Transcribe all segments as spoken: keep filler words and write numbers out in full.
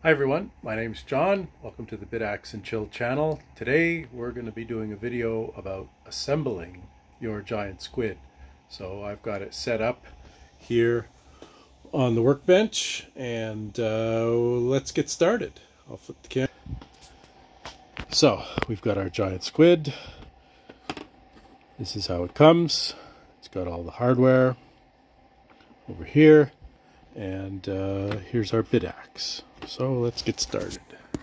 Hi everyone, my name's John. Welcome to the Bidax and Chill channel. Today we're going to be doing a video about assembling your giant squid. So I've got it set up here on the workbench and uh, let's get started. I'll flip the camera. So we've got our giant squid. This is how it comes. It's got all the hardware over here, and uh, here's our Bidax. So let's get started.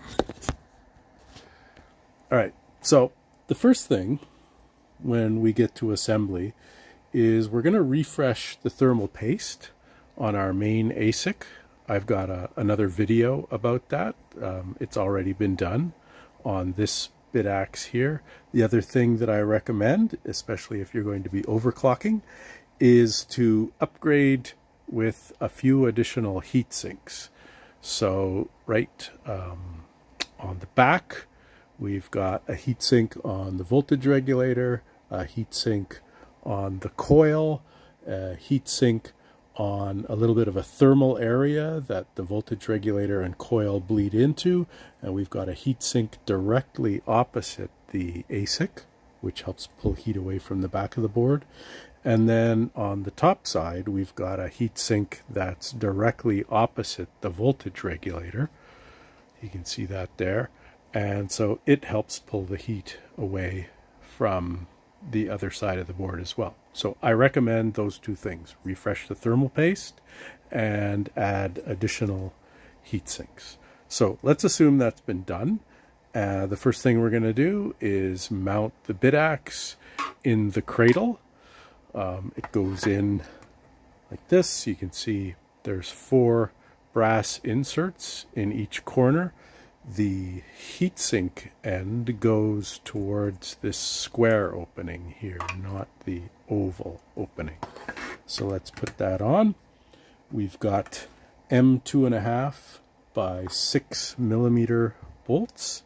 Alright, so the first thing when we get to assembly is we're going to refresh the thermal paste on our main A S I C. I've got a, another video about that. Um, it's already been done on this Bidax here. The other thing that I recommend, especially if you're going to be overclocking, is to upgrade with a few additional heat sinks. So right um, on the back, we've got a heatsink on the voltage regulator, a heatsink on the coil, a heatsink on a little bit of a thermal area that the voltage regulator and coil bleed into, and we've got a heatsink directly opposite the A S I C, which helps pull heat away from the back of the board. And then on the top side, we've got a heatsink that's directly opposite the voltage regulator. You can see that there. And so it helps pull the heat away from the other side of the board as well. So I recommend those two things: refresh the thermal paste and add additional heat sinks. So let's assume that's been done. Uh, the first thing we're going to do is mount the Bidax in the cradle. Um, it goes in like this. You can see there's four brass inserts in each corner. The heatsink end goes towards this square opening here, not the oval opening. So let's put that on. We've got M two and a half by six millimeter bolts,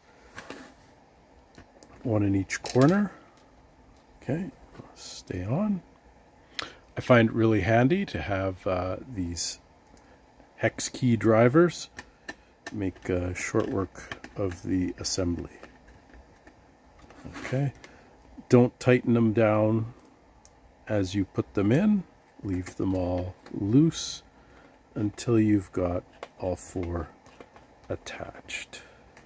one in each corner. Okay, stay on. I find it really handy to have uh, these hex key drivers. Make uh, short work of the assembly. Okay, don't tighten them down as you put them in. Leave them all loose until you've got all four attached.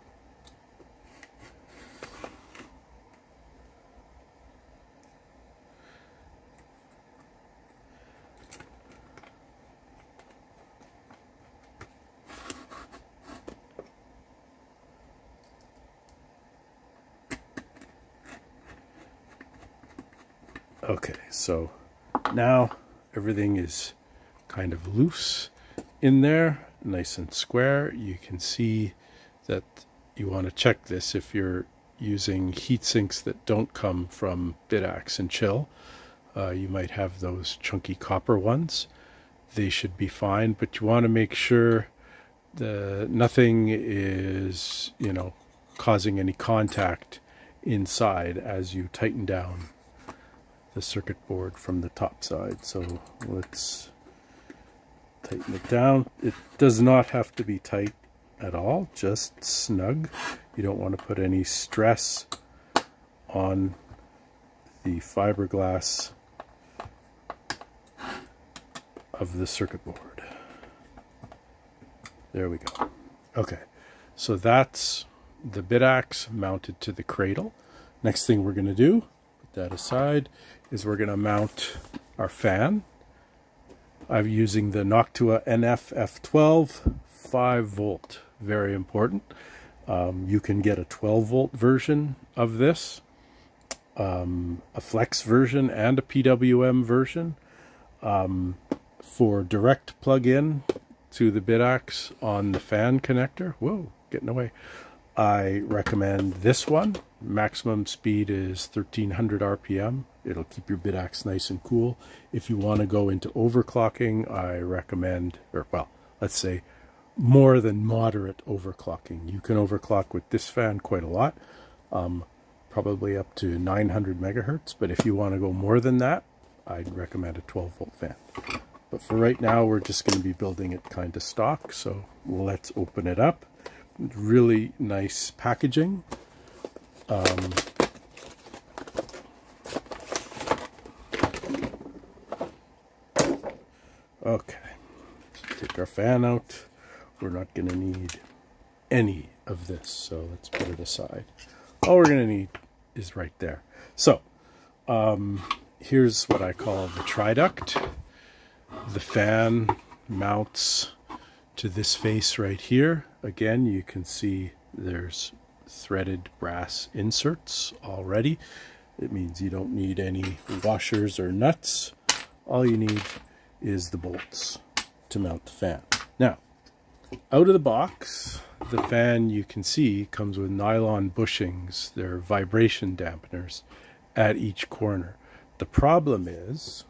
Okay, so now everything is kind of loose in there, nice and square. You can see that you want to check this if you're using heat sinks that don't come from Bidax and Chill. Uh, you might have those chunky copper ones. They should be fine, but you want to make sure the nothing is, you know, causing any contact inside as you tighten down the circuit board from the top side. So let's tighten it down. It does not have to be tight at all, just snug. You don't want to put any stress on the fiberglass of the circuit board. There we go. Okay, so that's the Bidax mounted to the cradle. Next thing we're going to do, put that aside, is we're going to mount our fan. I'm using the Noctua N F F twelve five volt. Very important. Um, you can get a twelve volt version of this, um, a flex version, and a P W M version. Um, for direct plug-in to the Bidax on the fan connector, whoa, getting away, I recommend this one. Maximum speed is thirteen hundred R P M. It'll keep your Bidax nice and cool. If you want to go into overclocking, I recommend, or well, let's say more than moderate overclocking. You can overclock with this fan quite a lot, um, probably up to nine hundred megahertz. But if you want to go more than that, I'd recommend a twelve volt fan. But for right now, we're just going to be building it kind of stock. So let's open it up Really nice packaging. Um, okay, take our fan out. We're not going to need any of this, so let's put it aside. All we're going to need is right there. So um, here's what I call the triduct. The fan mounts to this face right here. Again, you can see there's threaded brass inserts already. It means you don't need any washers or nuts. All you need is the bolts to mount the fan. Now, out of the box, the fan, you can see, comes with nylon bushings. They're vibration dampeners at each corner. The problem is,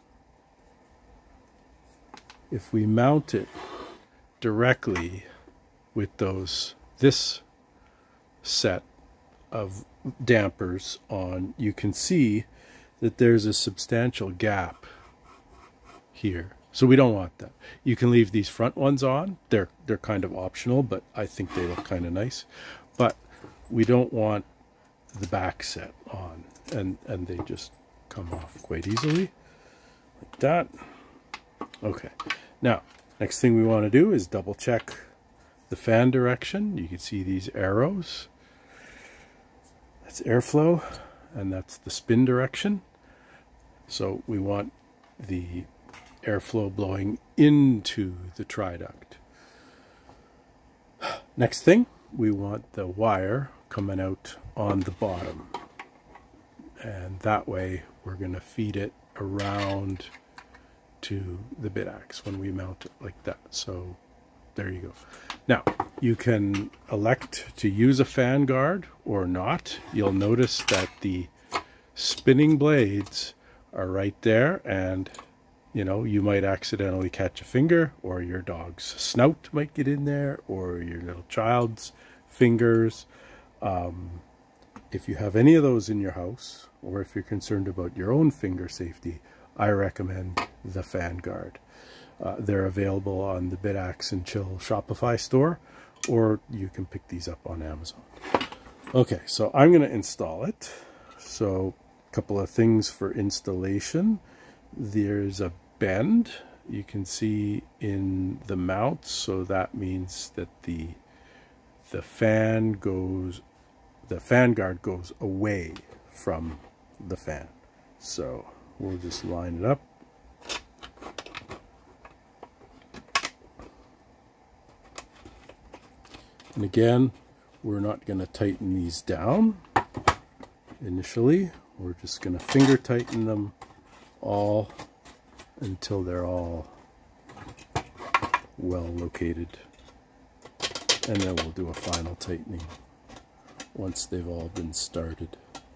if we mount it directly with those this set of dampers on, you can see that there's a substantial gap here. So we don't want that. You can leave these front ones on. They're they're kind of optional, but I think they look kind of nice. But we don't want the back set on, and and they just come off quite easily like that. Okay. Now, next thing we want to do is double check the fan direction. You can see these arrows. That's airflow, and that's the spin direction. So we want the airflow blowing into the triduct. Next thing, we want the wire coming out on the bottom. And that way we're going to feed it around to the bit axe when we mount it like that. So there you go. Now, you can elect to use a fan guard or not. You'll notice that the spinning blades are right there, and you know, you might accidentally catch a finger, or your dog's snout might get in there, or your little child's fingers. Um, if you have any of those in your house, or if you're concerned about your own finger safety, I recommend the fan guard. Uh, they're available on the BitAxe and Chill Shopify store, or you can pick these up on Amazon. Okay, so I'm going to install it. So a couple of things for installation. There's a bend you can see in the mount, so that means that the the fan goes the fan guard goes away from the fan. So we'll just line it up. And again, we're not going to tighten these down initially. We're just going to finger tighten them all until they're all well located. And then we'll do a final tightening once they've all been started.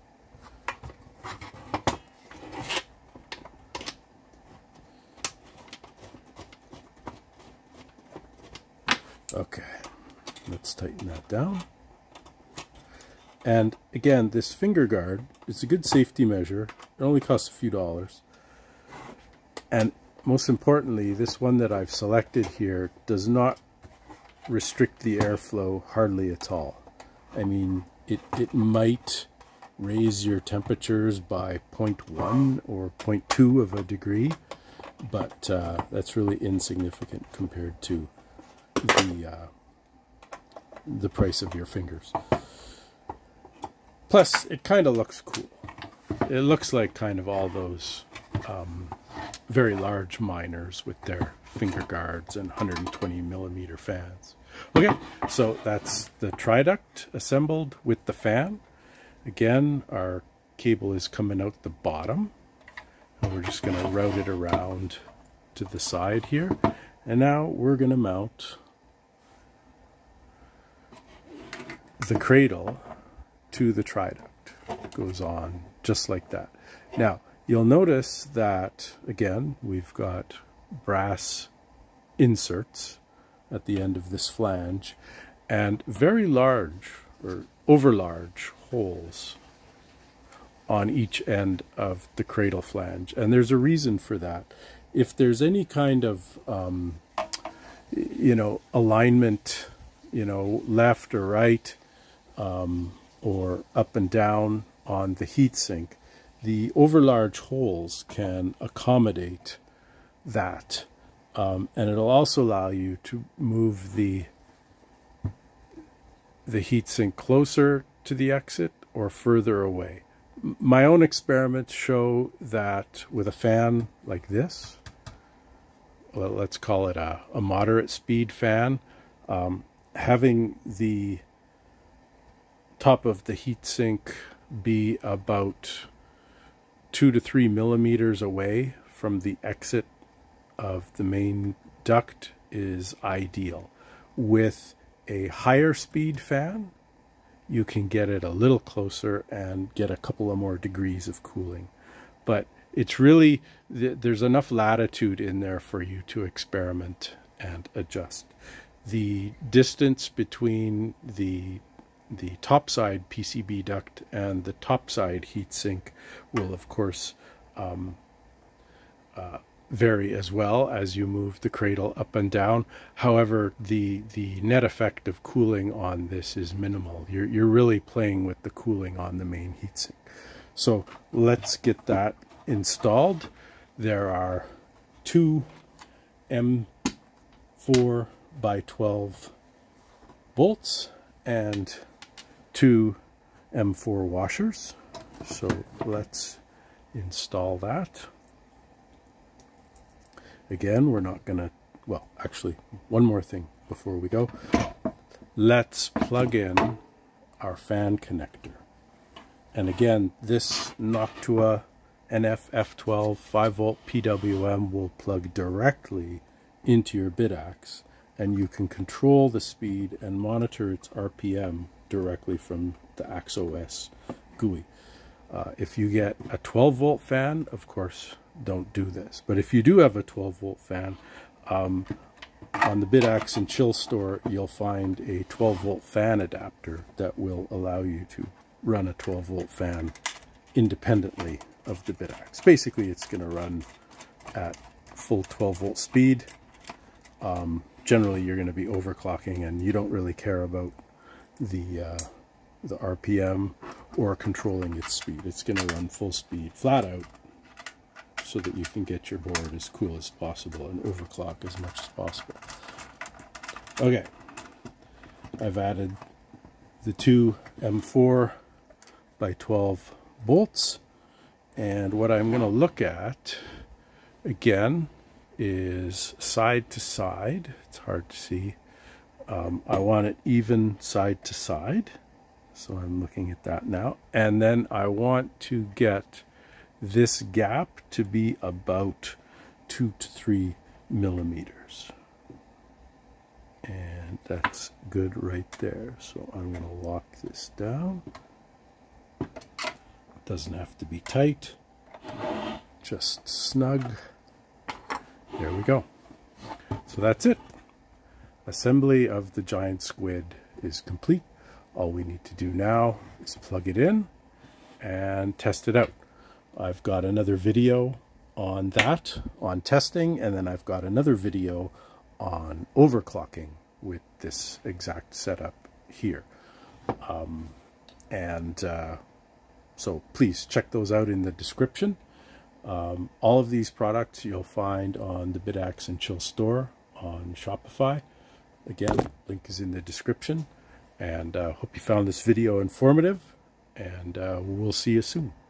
Okay, let's tighten that down. And again, this finger guard is a good safety measure. It only costs a few dollars. And most importantly, this one that I've selected here does not restrict the airflow hardly at all. I mean, it, it might raise your temperatures by zero point one or zero point two of a degree, but uh, that's really insignificant compared to the, uh, the price of your fingers. Plus, it kind of looks cool. It looks like kind of all those um, very large miners with their finger guards and one hundred twenty millimeter fans. Okay, so that's the triduct assembled with the fan. Again, our cable is coming out the bottom, and we're just going to route it around to the side here. And now we're going to mount the cradle to the triduct. It goes on just like that. Now, you'll notice that, again, we've got brass inserts at the end of this flange and very large or over large holes on each end of the cradle flange. And there's a reason for that. If there's any kind of, um, you know, alignment you know, left or right, um, or up and down on the heatsink, the overlarge holes can accommodate that. Um, and it'll also allow you to move the the heatsink closer to the exit or further away. My own experiments show that with a fan like this, well, let's call it a, a moderate speed fan, um, having the top of the heatsink be about two to three millimeters away from the exit of the main duct is ideal. With a higher speed fan, you can get it a little closer and get a couple of more degrees of cooling. But it's really, there's enough latitude in there for you to experiment and adjust. The distance between the the topside P C B duct and the topside heatsink will, of course, um, uh, vary as well as you move the cradle up and down. However, the the net effect of cooling on this is minimal. You're, you're really playing with the cooling on the main heatsink. So let's get that installed. There are two M four by twelve bolts and two M four washers. So let's install that. Again, we're not gonna, well, actually, one more thing before we go. Let's plug in our fan connector. And again, this Noctua N F F twelve five volt P W M will plug directly into your BitAxe, and you can control the speed and monitor its R P M directly from the AxeOS G U I. Uh, if you get a twelve volt fan, of course, don't do this. But if you do have a twelve volt fan, um, on the BitAxe and Chill store, you'll find a twelve volt fan adapter that will allow you to run a twelve volt fan independently of the BitAxe. Basically, it's going to run at full twelve volt speed. Um, generally, you're going to be overclocking, and you don't really care about the uh, the R P M or controlling its speed. It's going to run full speed, flat out, so that you can get your board as cool as possible and overclock as much as possible. Okay, I've added the two M four by twelve bolts, and what I'm going to look at again is side to side. It's hard to see. Um, I want it even side to side, so I'm looking at that now. And then I want to get this gap to be about two to three millimeters. And that's good right there. So I'm going to lock this down. It doesn't have to be tight, just snug. There we go. So that's it. Assembly of the giant squid is complete. All we need to do now is plug it in and test it out. I've got another video on that, on testing, and then I've got another video on overclocking with this exact setup here. Um, and uh, so please check those out in the description. Um, all of these products you'll find on the BitAxe and Chill store on Shopify. Again, link is in the description. And uh, hope you found this video informative, and uh, we'll see you soon.